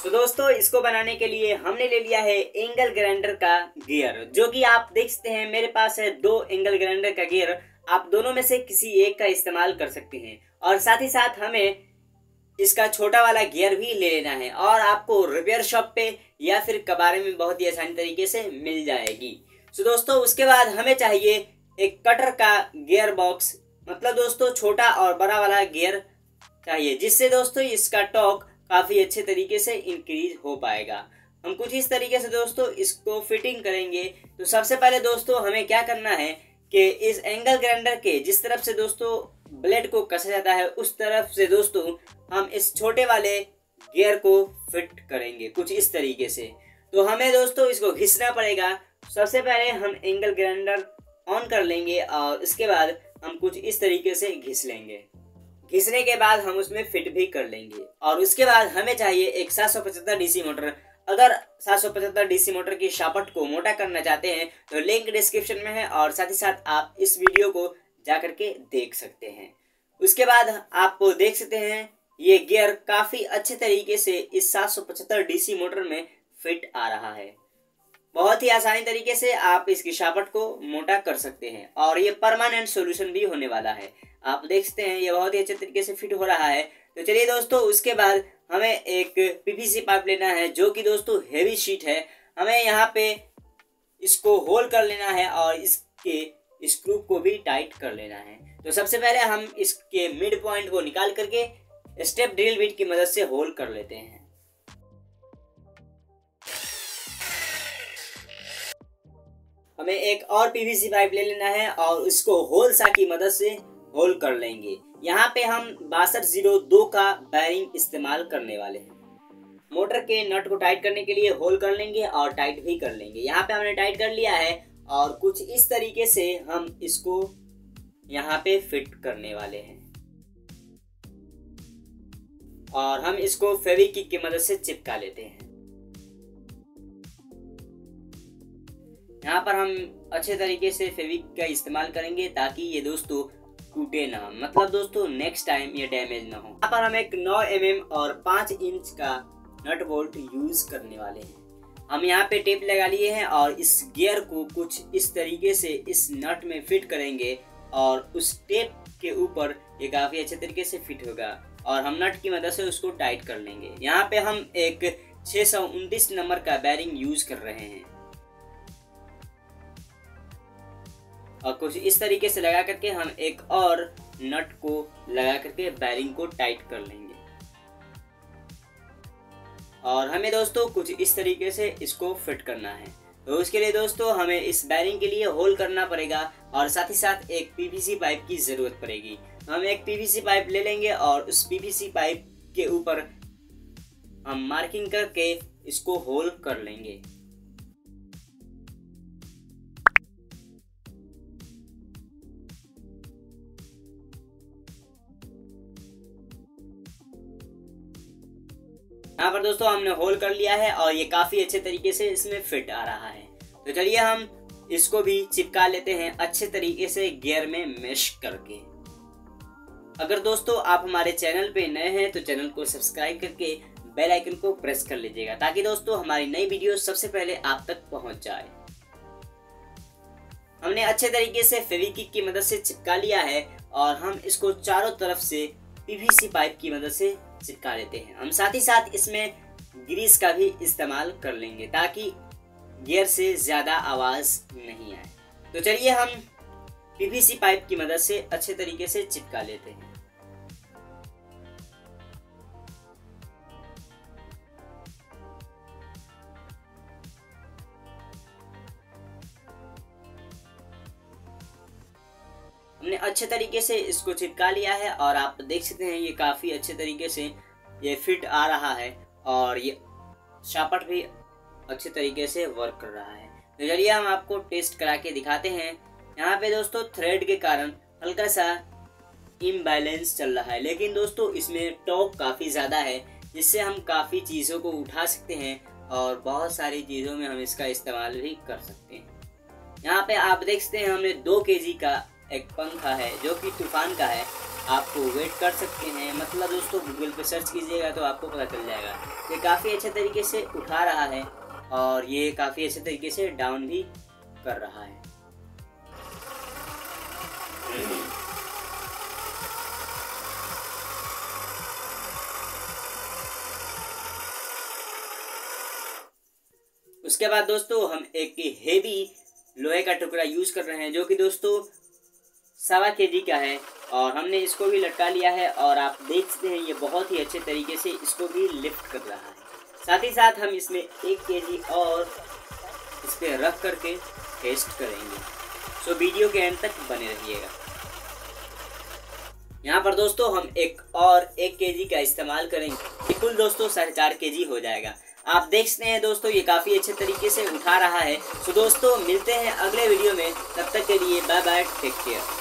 तो दोस्तों इसको बनाने के लिए हमने ले लिया है एंगल ग्राइंडर का गियर, जो कि आप देख सकते हैं मेरे पास है 2 एंगल ग्राइंडर का गियर। आप दोनों में से किसी एक का इस्तेमाल कर सकते हैं और साथ ही साथ हमें इसका छोटा वाला गियर भी ले लेना है और आपको रिपेयर शॉप पे या फिर कबाड़े में बहुत ही आसानी तरीके से मिल जाएगी। तो दोस्तों उसके बाद हमें चाहिए एक कटर का गियर बॉक्स, मतलब दोस्तों छोटा और बड़ा वाला गियर चाहिए, जिससे दोस्तों इसका टॉर्क काफी अच्छे तरीके से इंक्रीज हो पाएगा। हम कुछ इस तरीके से दोस्तों इसको फिटिंग करेंगे। तो सबसे पहले दोस्तों हमें क्या करना है कि इस एंगल ग्राइंडर के जिस तरफ से दोस्तों ब्लेड को कसा जाता है उस तरफ से दोस्तों हम इस छोटे वाले गियर को फिट करेंगे कुछ इस तरीके से। तो हमें दोस्तों इसको घिसना पड़ेगा। सबसे पहले हम एंगल ग्राइंडर ऑन कर लेंगे और इसके बाद हम कुछ इस तरीके से घिस लेंगे। घिसने के बाद हम उसमें फिट भी कर लेंगे और उसके बाद हमें चाहिए एक 775 डीसी मोटर। अगर 775 डीसी मोटर की शाफ्ट को मोटा करना चाहते हैं तो लिंक डिस्क्रिप्शन में है और साथ ही साथ आप इस वीडियो को जा करके देख सकते हैं। उसके बाद आप देख सकते हैं ये गियर काफी अच्छे तरीके से इस 775 डीसी मोटर में फिट आ रहा है। बहुत ही आसानी तरीके से आप इसकी शाफ्ट को मोटा कर सकते हैं और ये परमानेंट सॉल्यूशन भी होने वाला है। आप देख सकते हैं ये बहुत ही अच्छे तरीके से फिट हो रहा है। तो चलिए दोस्तों उसके बाद हमें एक पीवीसी पाइप लेना है, जो कि दोस्तों हेवी शीट है। हमें यहाँ पे इसको होल कर लेना है और इसके स्क्रू को भी टाइट कर लेना है। तो सबसे पहले हम इसके मिड पॉइंट को निकाल करके स्टेप ड्रिल बिट की मदद से होल कर लेते हैं। हमें एक और पीवीसी पाइप ले लेना है और इसको होल सा की मदद से होल कर लेंगे। यहाँ पे हम 6202 का बैरिंग इस्तेमाल करने वाले हैं। मोटर के नट को टाइट करने के लिए होल कर लेंगे और टाइट भी कर लेंगे। यहाँ पे हमने टाइट कर लिया है और कुछ इस तरीके से हम इसको यहाँ पे फिट करने वाले हैं और हम इसको फेविक्विक की मदद से चिपका लेते हैं। यहाँ पर हम अच्छे तरीके से फेविक्विक का इस्तेमाल करेंगे ताकि ये दोस्तों टूटे ना, मतलब दोस्तों नेक्स्ट टाइम ये डैमेज ना हो। यहाँ पर हम एक 9 mm और 5 इंच का नट बोल्ट यूज करने वाले हैं। हम यहाँ पे टेप लगा लिए हैं और इस गियर को कुछ इस तरीके से इस नट में फिट करेंगे और उस टेप के ऊपर ये काफी अच्छे तरीके से फिट होगा और हम नट की मदद से उसको टाइट कर लेंगे। यहाँ पे हम एक 629 नंबर का बैरिंग यूज कर रहे हैं और कुछ इस तरीके से लगा करके हम एक और नट को लगा करके बैरिंग को टाइट कर लेंगे और हमें दोस्तों कुछ इस तरीके से इसको फिट करना है। तो उसके लिए दोस्तों हमें इस बैरिंग के लिए होल करना पड़ेगा और साथ ही साथ एक पीवीसी पाइप की जरूरत पड़ेगी। हम एक पीवीसी पाइप ले लेंगे और उस पीवीसी पाइप के ऊपर हम मार्किंग करके इसको होल कर लेंगे। यहाँ पर दोस्तों हमने होल कर लिया है और ये काफी अच्छे तरीके से इसमें फिट आ रहा है। तो चलिए हम इसको भी चिपका लेते हैं अच्छे तरीके से गियर में मेश करके। अगर दोस्तों आप हमारे चैनल पे नए हैं तो चैनल को सब्सक्राइब करके बेल आइकन को प्रेस कर लीजिएगा ताकि दोस्तों हमारी नई वीडियो सबसे पहले आप तक पहुंच जाए। हमने अच्छे तरीके से फेविक्विक की मदद से चिपका लिया है और हम इसको चारों तरफ से पीवीसी पाइप की मदद से चिपका लेते हैं। हम साथ ही साथ इसमें ग्रीस का भी इस्तेमाल कर लेंगे ताकि गियर से ज्यादा आवाज नहीं आए। तो चलिए हम पीवीसी पाइप की मदद से अच्छे तरीके से चिपका लेते हैं। हमने अच्छे तरीके से इसको चिपका लिया है और आप देख सकते हैं ये काफ़ी अच्छे तरीके से ये फिट आ रहा है और ये शाफ्ट भी अच्छे तरीके से वर्क कर रहा है। तो चलिए हम आपको टेस्ट करा के दिखाते हैं। यहाँ पे दोस्तों थ्रेड के कारण हल्का सा इम्बैलेंस चल रहा है, लेकिन दोस्तों इसमें टॉर्क काफ़ी ज़्यादा है जिससे हम काफ़ी चीज़ों को उठा सकते हैं और बहुत सारी चीज़ों में हम इसका इस्तेमाल भी कर सकते हैं। यहाँ पे आप देख सकते हैं हमने 2 kg का एक पंखा है जो कि तूफान का है। आपको वेट कर सकते हैं। मतलब दोस्तों गूगल पे सर्च कीजिएगा तो आपको पता चल जाएगा। ये काफ़ी अच्छे तरीके से उठा रहा है और ये काफ़ी अच्छे तरीके से डाउन भी कर रहा है। उसके बाद दोस्तों हम एक हेवी लोहे का टुकड़ा यूज कर रहे हैं जो कि दोस्तों 1.25 kg का है और हमने इसको भी लटका लिया है और आप देख सकते हैं ये बहुत ही अच्छे तरीके से इसको भी लिफ्ट कर रहा है। साथ ही साथ हम इसमें 1 kg और इस पर रख करके टेस्ट करेंगे। सो वीडियो के एंड तक बने रहिएगा। यहाँ पर दोस्तों हम एक 1 kg का इस्तेमाल करेंगे। कुल दोस्तों 4.5 kg हो जाएगा। आप देख सकते हैं दोस्तों ये काफ़ी अच्छे तरीके से उठा रहा है। तो दोस्तों मिलते हैं अगले वीडियो में, तब तक के लिए बाय बाय, टेक केयर।